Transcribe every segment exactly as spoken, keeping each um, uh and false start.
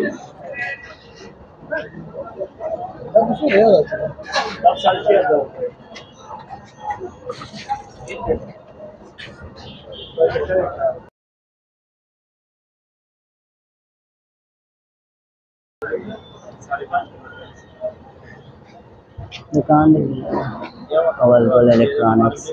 दुकान available electronics.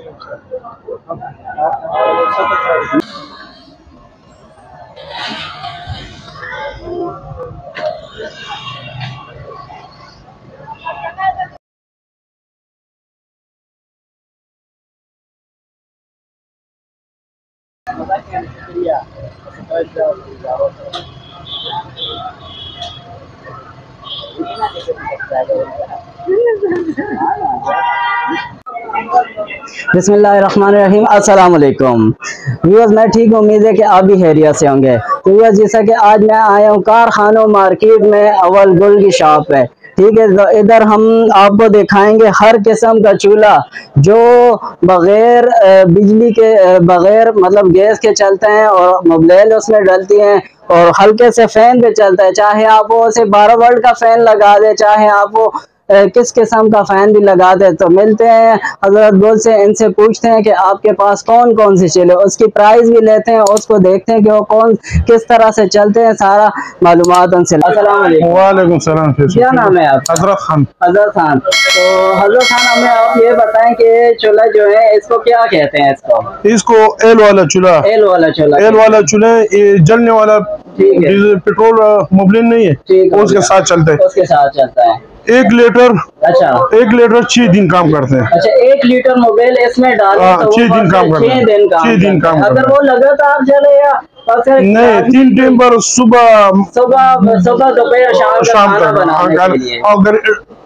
बिस्मिल्लाहिर्रहमानिर्रहीम, अस्सलाम वालेकुम व्यूअर्स, मैं ठीक, उम्मीद है कि आप भी खैरियत से होंगे। तो व्यूअर्स, जैसा कि आज मैं आया हूँ कारखानो मार्केट में, अव्वल गुल की शॉप है, ठीक है। तो इधर हम आपको दिखाएंगे हर किस्म का चूल्हा जो बगैर बिजली के, बगैर मतलब गैस के चलते हैं और मोबाइल उसमें डलती हैं और हल्के से फैन पे चलता है। चाहे आप वो उसे बारह वोल्ट का फैन लगा दे, चाहे आप वो किस किस्म का फैन भी लगा दे। तो मिलते हैं हजरत गुल से, इनसे पूछते हैं कि आपके पास कौन कौन से चूल्हे, उसकी प्राइस भी लेते हैं और उसको देखते हैं कि वो कौन किस तरह से चलते हैं, सारा मालूमात उनसे। अस्सलाम वालेकुम। वालेकुम सलाम। क्या नाम है आपका? हजरत खान। हजरत खान। तो हजरत खान, हमें आप ये बताएं कि चूल्हा जो है इसको क्या कहते हैं? इसको इसको एल वाला चूल्हा। एल वाला चूल्हा। एल वाला चूल्हा जलने वाला, पेट्रोल मोबिल नहीं है, उसके साथ चलता है। उसके साथ चलता है। एक लीटर, अच्छा, एक लीटर छह दिन काम करते हैं। अच्छा, एक लीटर मोबाइल इसमें डालें तो छह दिन काम करते हैं। छह दिन काम, छह दिन काम अगर वो लगातार चले या नहीं, तीन टाइम पर सुबह सुबह सुबह दोपहर शाम शाम का बनाने के लिए, अगर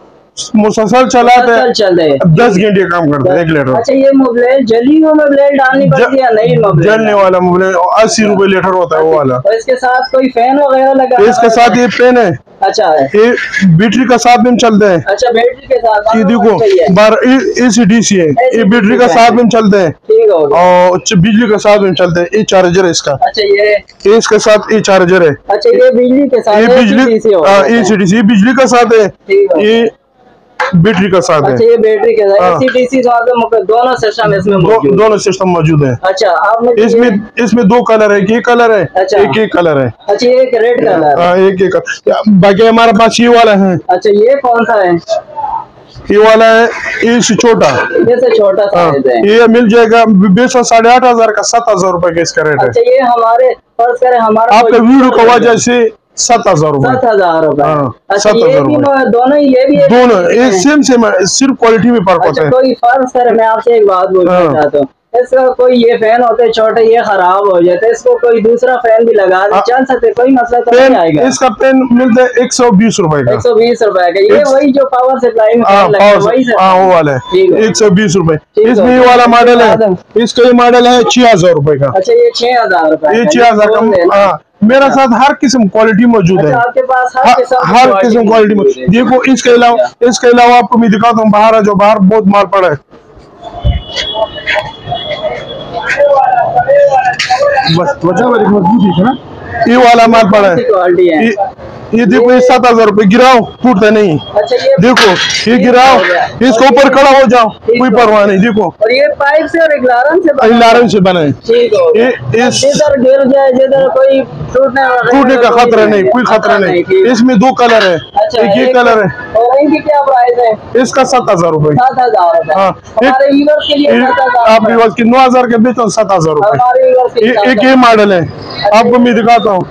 मुसलसल चलाते चलते दस घंटे काम करते हैं एक लीटर। अच्छा, ये मोबाइल जली हुई मोबाइल डालनी पड़ती है? नहीं, मोबाइल जलने वाला मोबाइल अस्सी रुपए लीटर होता है वो वाला। और इसके साथ कोई फैन वगैरह लगा? इसके साथ ये फैन है। अच्छा है, ये बैटरी का साथ में चलते हैं। अच्छा, बैटरी के साथ। ये देखो बारह एसी डीसी है, ये बैटरी का साथ में चलते हैं। ठीक है। और बिजली के साथ में चलते हैं। ये चार्जर है इसका। अच्छा, ये इसके साथ ये चार्जर है। अच्छा, ये बिजली के साथ, ये बिजली एसी डीसी बिजली का साथ है, ये बैटरी का साथ है। अच्छा, ये बैटरी के साथ एसी दोनों सिस्टम इसमें मौजूद, दोनों सिस्टम मौजूद है। अच्छा, आप इसमें इसमें दो कलर है, एक कलर है। अच्छा, एक एक कलर है। अच्छा, ये एक रेड कलर। हाँ, एक एक। बाकी हमारे पास ये वाला है। अच्छा, ये कौन सा है? ये वाला है, ये छोटा, जैसे छोटा साइज है। ये मिल जाएगा बेसो साढ़े आठ हजार का, सात हजार रुपए का इसका रेट है। अच्छा, ये हमारे फर्ज करें हमारा आपका वीडियो का वजह से सात हजार रूपए। सात हजार रूपए। अच्छा, ये भी दोनों, ये भी दोनों ये सेम सेम, सिर्फ क्वालिटी में फर्क होता है। कोई फर्क सर, मैं आपसे एक बात बोलना चाहता हूँ, इसका कोई ये फैन होते हैं छोटे, ये खराब हो जाते, इसको कोई दूसरा फैन भी लगा दे, चल सकते, कोई मसला तो नहीं आएगा। इसका फैन मिलता है एक सौ बीस रूपए का। एक सौ बीस रूपए का, ये वही जो पावर सप्लाई में वही से, हाँ वो वाला है, एक सौ बीस रूपए। इसमें ये वाला मॉडल है, इसका ये मॉडल है छह हजार रूपए का। अच्छा, ये छह हजार रूपए, ये छह हजार का। मेरा साथ हर किस्म क्वालिटी मौजूद है। आपके पास हर किस्म हर किस्म क्वालिटी मौजूद। देखो, इसके अलावा इसके अलावा आपको मैं दिखाता हूँ, बाहर है जो बाहर बहुत माल पड़ा है। बस त्वचा वाली मजबूती है ना, ये वाला माल पड़ा है। ये देखो, ये सात हजार रूपए, गिराओ टूटता नहीं। अच्छा, ये देखो, ये गिराओ, इसके ऊपर खड़ा हो जाओ, कोई परवाह नहीं। देखो, और ये पाइप से और एक लारन से बना, लारन से बना है। ये जिधर गिर जाए, जिधर कोई टूटने टूटने का खतरा नहीं, कोई खतरा नहीं। इसमें दो कलर है। अच्छा, एक ये कलर है। और इनकी क्या प्राइस है? इसका सात हजार रूपए। सात हजार। हाँ, हमारे व्यूअर्स के लिए आप व्यूअर्स की नौ हजार के बेचो, सात हजार रूपए। एक ये मॉडल है, आपको मैं दिखाता हूँ,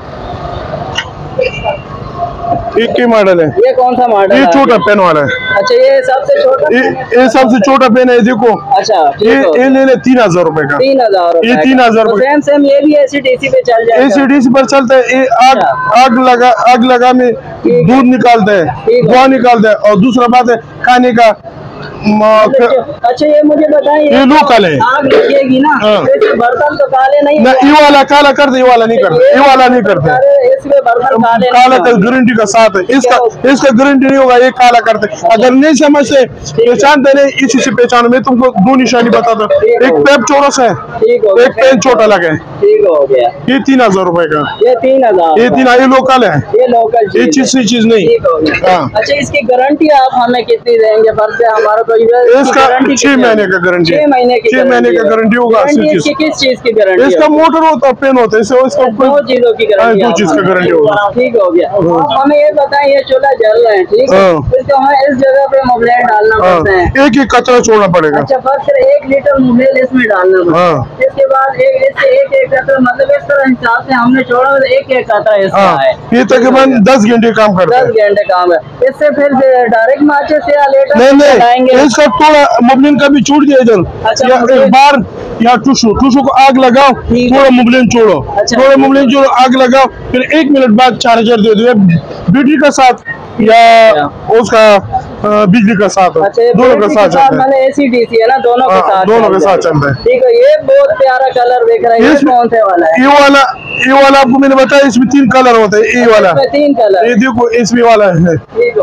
एक ही मॉडल है। ये कौन सा मॉडल? ये छोटा पेन वाला है। अच्छा, ये सबसे छोटा, ये, ये सबसे छोटा पेन है। देखो, अच्छा, ये ये ले ले तीन हजार रूपए का। तीन हजार ये तीन हजार रूपए। सेम सेम ये भी एसी डीसी पे चल जाएगा। एसी डीसी पर चलता है। ये आग आग लगा आग लगा में दूध निकालता है, धुआं निकालता है। और दूसरा बात है, खाने का अच्छा ये मुझे बताइए, ये लोकल है, आग लगेगी ना तो बर्तन तो काले नहीं ना, ये वाला काला करते, ये वाला नहीं करते, ये वाला नहीं करते, इसमें बर्तन काले काला का गारंटी का साथ है, इसका इसका गारंटी नहीं होगा, ये काला करते। अगर नहीं समझ से पहचानते नहीं, इसी से पहचानो। मैं तुमको दो निशानी बताता हूँ, एक पैप चौरस है, एक पेन छोटा लगे, ठीक हो गया। ये तीन हजार रुपए का, ये तीन हजार ये तीन ये लोकल है, ये लोकल, ये चीज से चीज नहीं। हाँ। अच्छा इसकी गारंटी आप हमें कितनी देंगे? फर्ज से हमारा कोई इसका छह महीने का गारंटी, छह महीने की छह महीने का गारंटी होगा। किस चीज की गारंटी? इसका मोटर होता है, पेन होता है, इसका दो चीजों की गारंटी, दो चीज का गारंटी होगा। ठीक हो गया। हमें ये बताएं, ये चूल्हा जल रहे हैं, ठीक है, इसको हमें इस जगह पे मुबलेल डालना पड़ता है, एक एक कचरा छोड़ना पड़ेगा। अच्छा फर्ज से एक लीटर मुबलेल इसमें डालना पड़ता है, इसके बाद एक इससे एक एक कचरा, मतलब इस तरह हिसाब से हमने छोड़ा तो एक एक कचरा इसका है। ये तकरीबन दस घंटे काम करता है, दस घंटे काम है। इससे फिर डायरेक्ट माचिस से या लेटर नहीं नहीं, इसका थोड़ा मुबलिन का भी छूट दिया इधर। अच्छा, या एक बार या टूशू टूशू को आग लगाओ, थोड़ा मुबलिन छोड़ो, अच्छा, थोड़ा मुबलिन छोड़ो, आग लगाओ, फिर एक मिनट बाद चार्जर दे दो, बैटरी का साथ या उसका बिजली का साथ, अच्छा, दोनों का साथ चलता है। मैंने एसी डीसी है ना, दोनों के साथ दोनों के साथ चलता है। ठीक है। ये बहुत प्यारा कलर देख रहा है, ये कौन से वाला है? ये वाला, ये वाला आपको मैंने बताया, इसमें तीन कलर होते हैं। ये वाला तीन कलर, ये देखो इसमें वाला है,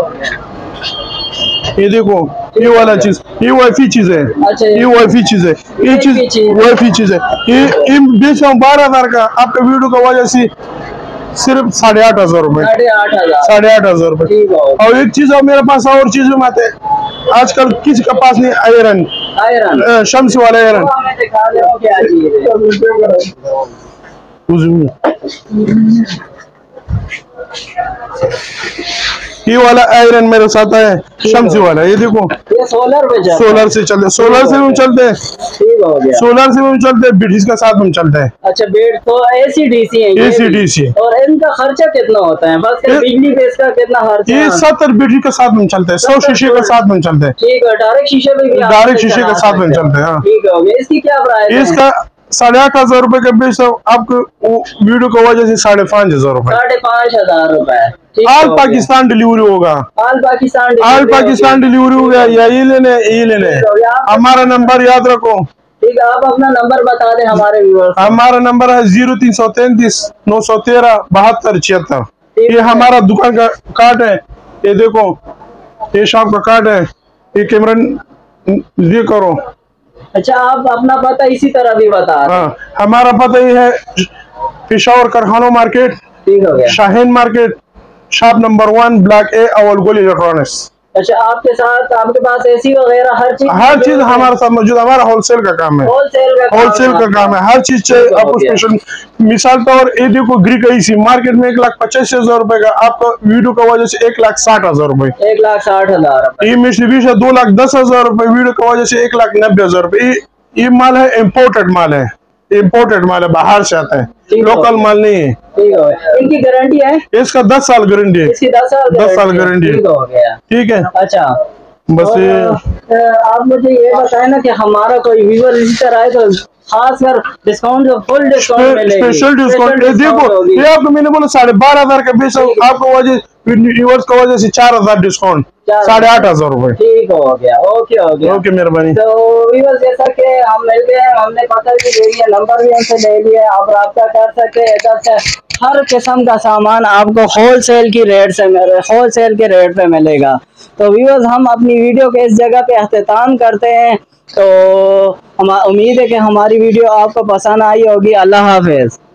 ये देखो ये वाला चीज, ये वाईफाई चीज है। अच्छा, ये वाईफाई चीज है, ये चीज वाईफाई चीज है। ये ये बेच रहा हूँ बारह हजार का, आपका वीडियो का वजह से सिर्फ साढ़े आठ हजार रुपए, साढ़े आठ हजार साढ़े आठ हजार रुपए। और एक चीज और मेरे पास और चीज में आते हैं, आजकल किसी के पास नहीं, आयरन, आयरन शम्स वाला आयरन, ये वाला आयरन मेरे साथ है, शम्सी वाला। ये देखो ये सोलर पे चलता है, सोलर से चलते, सोलर से भी चलते हैं, ठीक हो गया, सोलर से भी चलते हैं, ब्रिटिश का साथ में चलता है। अच्छा बेड तो एसी डीसी है, एसी डीसी। और इनका खर्चा कितना होता है? बस बिजली पे इसका कितना खर्चा? ये सत्तर बैटरी के साथ में चलता है, सौ शीशे के साथ में चलते हैं। ठीक है, डायरेक्ट शीशे पे, डायरेक्ट शीशे के साथ में चलते हैं। ठीक हो गया। इसकी क्या प्राइस है? इसका साढ़े आठ हजार रुपए का बेच आपको वीडियो की वजह से साढ़े पाँच हजार रुपए, साढ़े पाँच हजार रुपए। ऑल पाकिस्तान डिलीवरी होगा, all Pakistan all Pakistan delivery हो गया। या ये लेने ये लेने हमारा नंबर याद रखो। ठीक है, आप अपना नंबर बता दें हमारे व्यूअर्स। हमारा नंबर है जीरो तीन सौ तैतीस नौ सौ तेरह बहत्तर छिहत्तर। ये हमारा दुकान का कार्ड है, ये देखो ये शॉप का कार्ड है, ये कैमरा ये करो। अच्छा, आप अपना पता इसी तरह भी बता। हाँ, हमारा पता ये है पेशावर करखानो मार्केट, ठीक हो गया, Shaheen market, shop number one, block A, Awal Gol electronics. अच्छा, आपके साथ आपके पास एसी वगैरह हर चीज, हर चीज हमारे साथ मौजूद। हमारा होलसेल का काम है, होलसेल का होलसेल का काम है, हर चीज चाहिए आपको स्पेशल। मिसाल तौर ये देखो ग्री का एसी मार्केट में एक लाख पचासी हजार रुपए का, आपका वीडियो का वजह से एक लाख साठ हजार रुपए, एक लाख साठ हजार। ये मिश्री है दो लाख दस हजार रुपए, वीडियो की वजह से एक लाख नब्बे हजार रुपए। ये माल है इम्पोर्टेड माल है, इम्पोर्टेड माल है, बाहर से आता है, लोकल माल नहीं है। ठीक है। इनकी गारंटी है? इसका दस साल गारंटी है, इसकी दस साल दस साल गारंटी है। ठीक हो गया, ठीक है। अच्छा, बस ये आप मुझे ये बताएं ना कि हमारा कोई व्यूअर इसी तरह है तो खासकर डिस्काउंट, फुल डिस्काउंट मिलेगी, स्पेशल डिस्काउंट। देखो ये आपको मैंने बोला साढ़े बारह हजार का बेच, आपको वजह व्यूअर्स की वजह से चार हजार डिस्काउंट, साढ़े आठ हजार रुपए। ठीक हो गया, ओके हो गया, ओके मेहरबानी। तो व्यूअर्स जैसा कि हम मिल गए, हमने पता भी ले लिया, नंबर भी हमसे ले लिया, आप राब्ता कर सकते हैं। इधर से हर किस्म का सामान आपको होलसेल की रेट से होलसेल के रेट पे मिलेगा। तो व्यूअर्स हम अपनी वीडियो के इस जगह पे अख्तिताम करते हैं। तो हम उम्मीद है कि हमारी वीडियो आपको पसंद आई होगी। अल्लाह हाफिज।